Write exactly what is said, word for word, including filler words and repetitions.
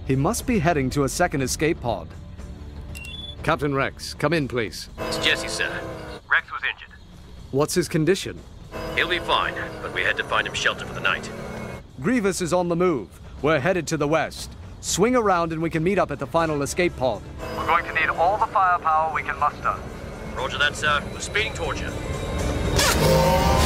He must be heading to a second escape pod. Captain Rex, come in, please. It's Jesse, sir. Rex was injured. What's his condition? He'll be fine, but we had to find him shelter for the night. Grievous is on the move. We're headed to the west. Swing around and we can meet up at the final escape pod. We're going to need all the firepower we can muster. Roger that, sir. We're speeding towards you.